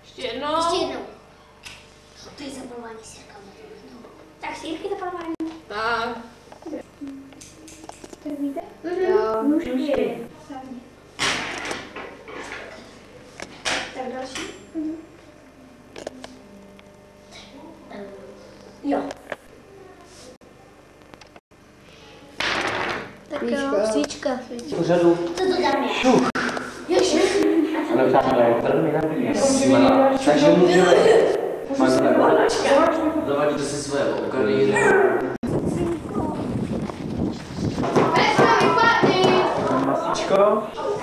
Ještě jednou. To je zapalování sírkami. Tak sírky zapalování. Tak. Tak víte? Jo. Nůžky. Tak další. Jo. Tak jo, svíčka. Pořadu. Co to tam je? Ježiš. Ale přátelé, je velmi nabíjí. Takže můžeme. Zavadíte si své okany. Masíčko.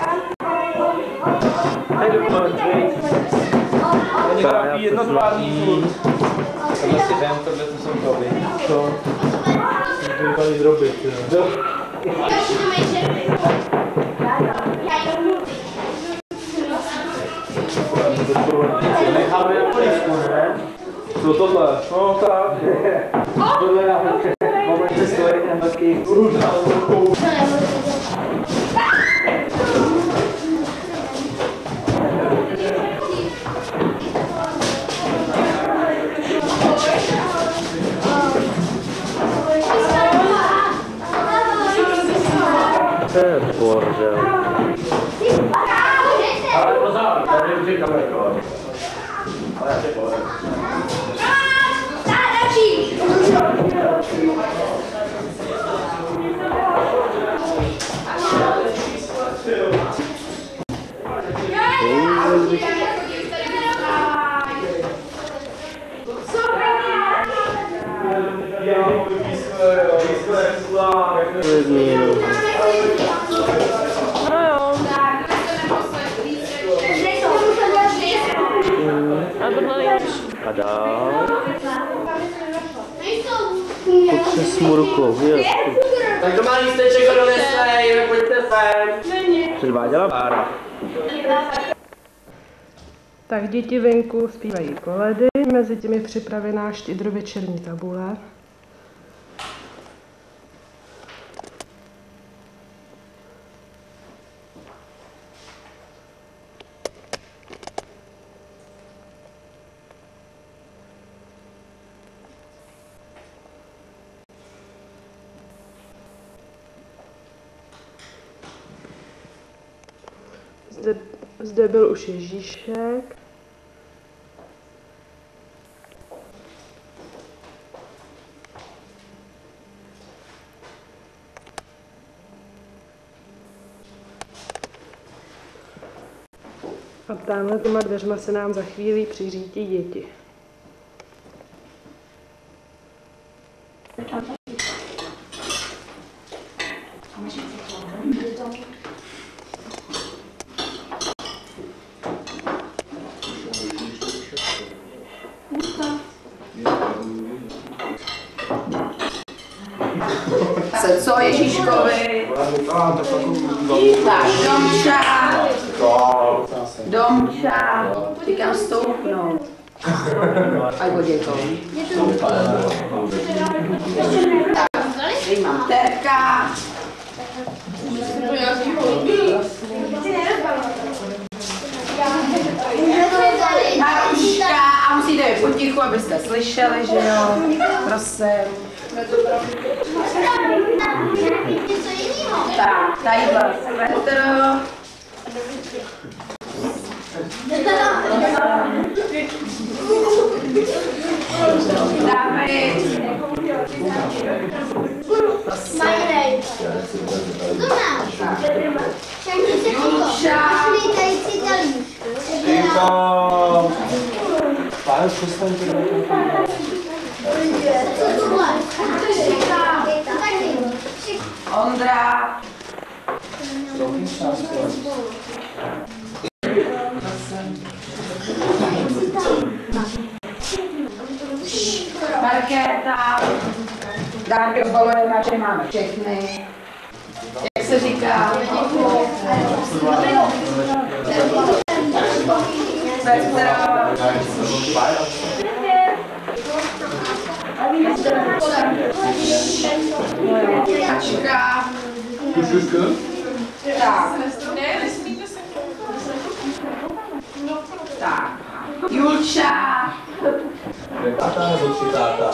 Tady doporučuji. Jednotvárný furt. Tohle si vem, tohle to jsou kovy. Co? To je tady zrobit. Necháme jako listku, ne? Co tohle? No tak. Tohle je nahoře. Máme si stojit na taky různá rukou. To je bordel. Ale pozor, tady už je kamerko. Ale já tě povím. A dál. Pojďte s Murkou, jo. Tak kdo má lísteček, kdo nesej, pojďte sem. Předváděla Bára. Tak děti venku zpívají koledy, mezi tím je připravená štědrovečerní tabule. Zde byl už Ježíšek. A tamhle těma dveřma se nám za chvíli přiřítí děti. Co Ježíškovi? Tak, Domča, říkám stoupnout. A Goděko. Tak, tady mám Terka. Maruška, a musíte je potichu, abyste slyšeli, že jo? Prosím. Tak, tadyhle Petr. David. Pane, přestaňte. Ondra. Markéta. Dárky obalujeme, že máme všechny. Jak se říká? Ačka. Tak. Tak. Julča. Táta nebo tři táta?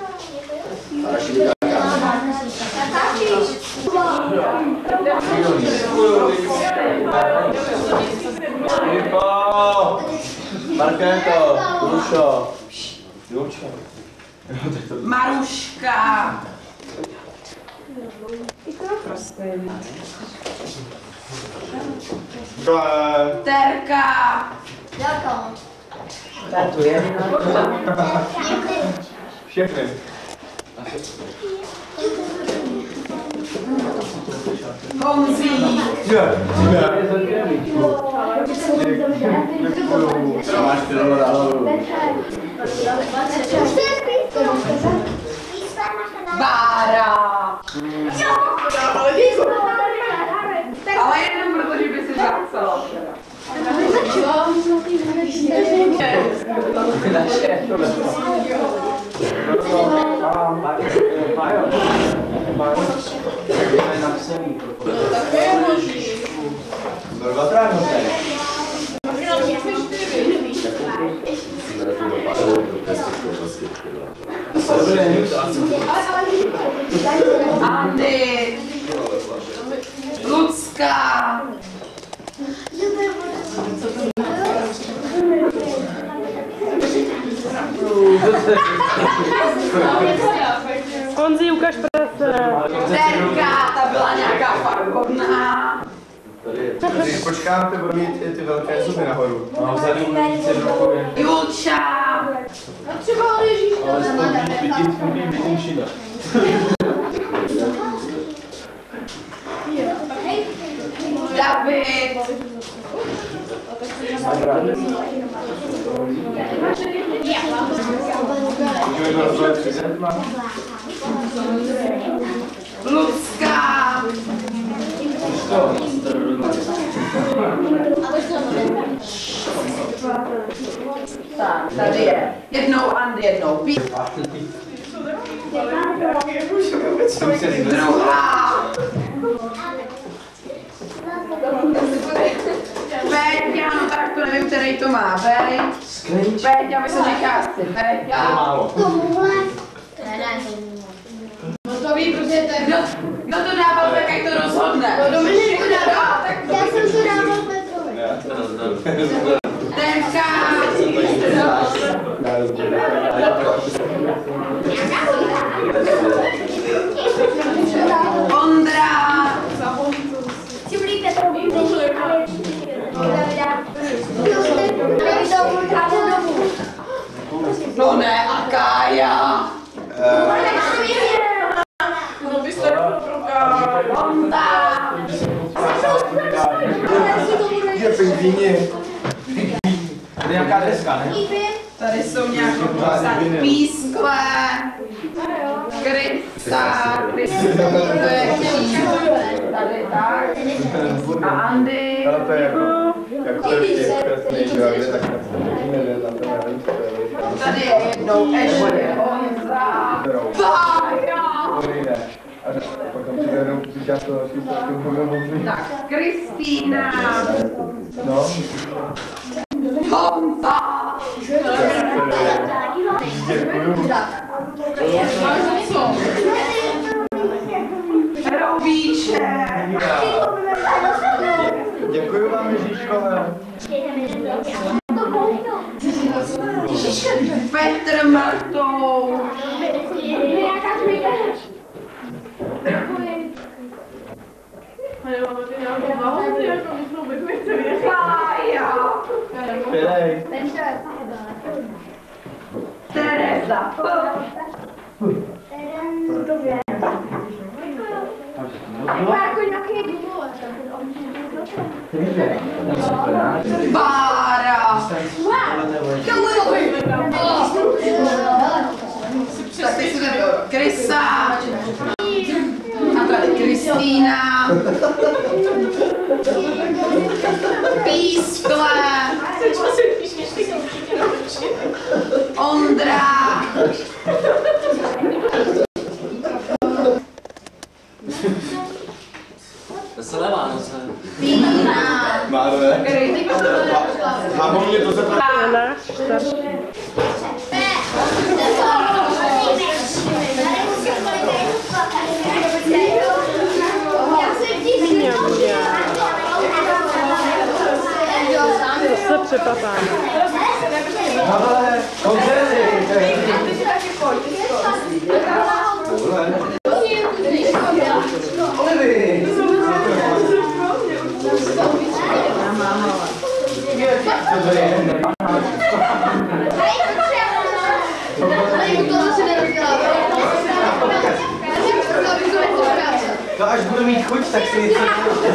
Markéto, Rušo. Julča. Maruška. Terka. Všechny. Honzík. Co máš ty dole? Bára. Ale jenom protože by si zapsala. Andy. Lucka. Honzi, ukaž prase. Terka, ta byla nějaká farkovná. Když počkáte, budu mít i ty velké zuby nahoru. No, vzadu více druhově. Julča. Ale spolí vidím šíle. David. Lucka. Tak, tady je. Jednou Andy, jednou Pít. Druhá. Péťa, no tak to nevím, který to má. Péťa, my se říká asi Péťa. No to ví, protože to je... Kdo to dával, tak ať to rozhodne. No Dominik to dával, tak... Já jsem to dával Petrovi. Terka. Ondra. Chci blít Petrovi. No ne, a Kája. Honda. Je pingvíni. Tady je nějaká deska, ne? Tady jsou nějaké pískle. Krysta. To je kříž. Tady tak. A Andy. Ale to je jako to je krásný, že jo, kde tak nevím, tam to nevím, co to je. Tady je jednou ještě Honza. Vája. A potom přijde jenom říkat to další celkem. Tak, Kristýna. No. Honza. Děkuju. Roubíček. Děkuju vám, Ježíškové. Petr Martou. Kája. Pělej. Tereza. Bára. Tak teď se to Krysa. A tady Kristýna. Pískle. Ondra. Veselé Vánoce. Pína. Márové. A hlavně to se je náš starší. Zase přepapáme. Ale, To až budu mít chuť, tak si něco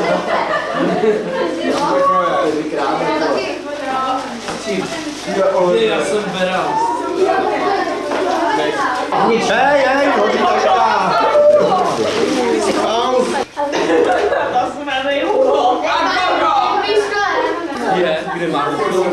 já jsem beral. Hej, hodí taška! Je, kde máme?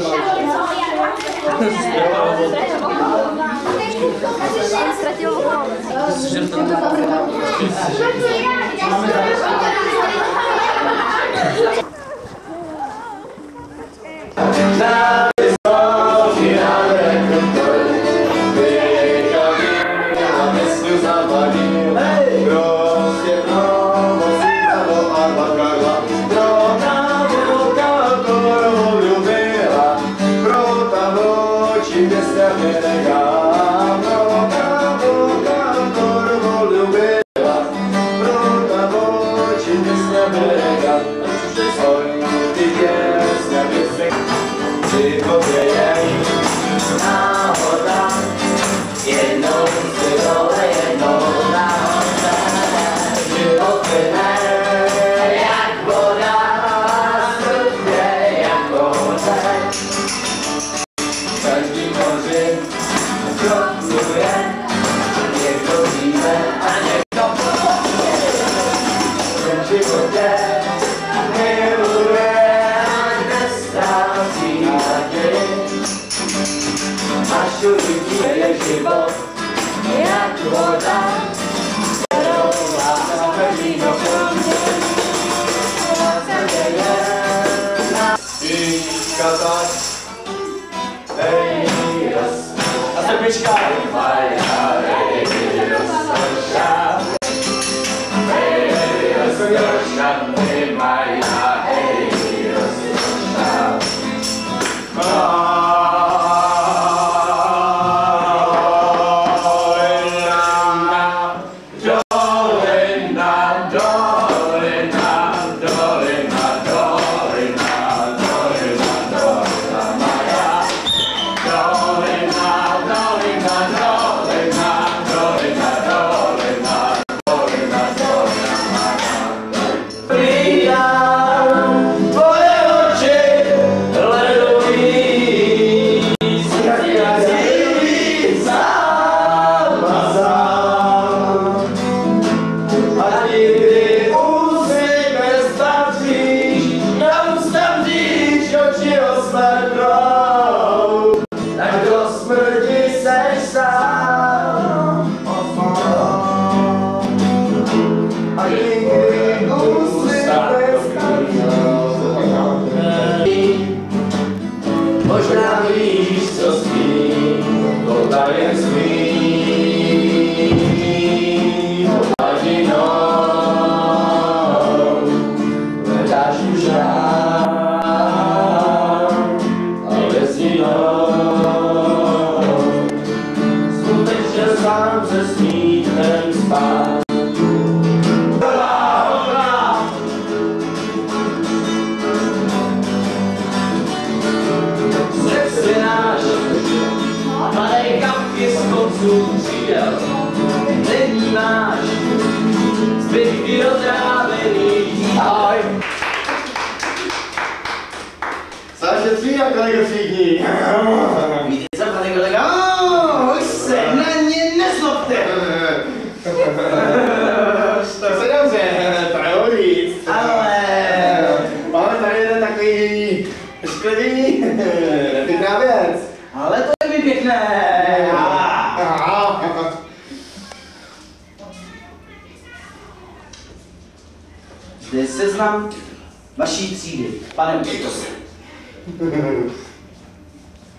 Zde je seznam vaší třídy, pane učiteli.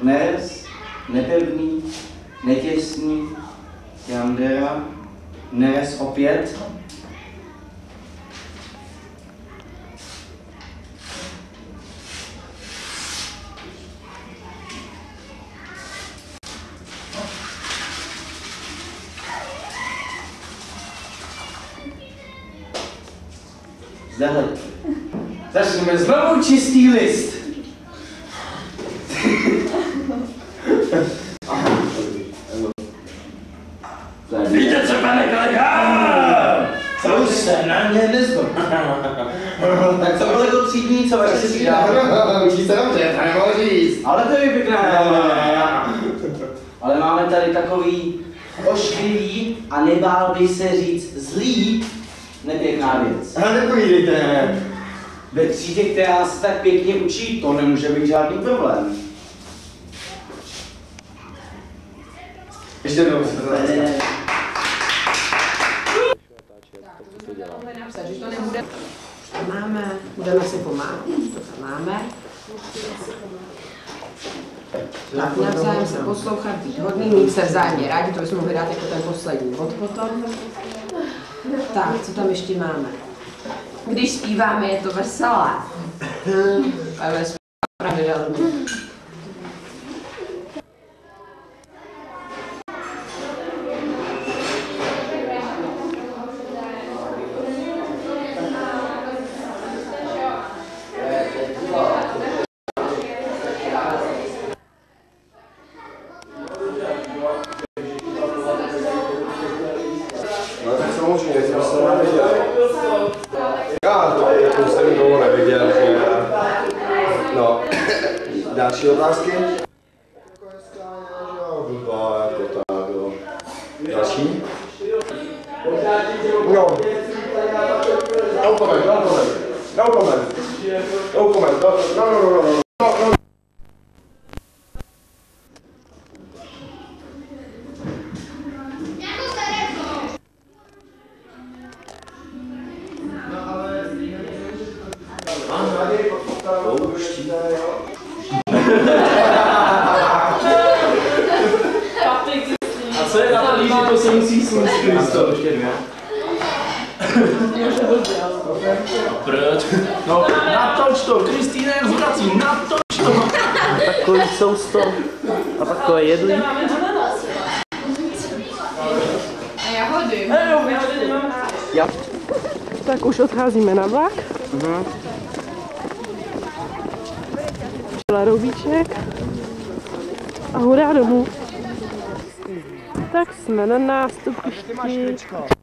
Nerez, nepevný, netěsný, Yandera, nerez opět. Zdahle. Začneme znovu čistý list. Víte co, pane kolega? Co už se na mě nezbyl. Tak co bylo to 3 dní, co vaše si dá? Učí se dobře, to nemohu říct. Ale to je pěkné. Ale máme tady takový ošklivý a nebál bych se říct zlý, nepěkná věc. Ale nepovídejte. Ve třídě, která se tak pěkně učí, to nemůže být žádný problém. Ještě jednou se to zase. Máme, budeme si pomáhat, to tam máme. Tak navzájem se poslouchat, být hodný, mít se vzájemně rádi, to bychom mohli dát jako ten poslední bod potom. Tak, co tam ještě máme? Když zpíváme, je to veselé. Ale zpíváme pravidelně. No tak samozřejmě, jsem se neviděl. Já to jsem dlouho neviděl, že... No, další otázky? Jako hezká, jo, blbá, jako tak, jo. Další? No. No comment, no comment. No comment. No comment, no. A co je na to, že to se musí smyslit? To ještě 2. Proč? No, natoč to, Kristýna jak zvrací, natoč to! Takový sousto a takové jedlí. A jahody. Tak už odcházíme na vlak. Roubíček. A hurá domů. Tak jsme na nástupišti.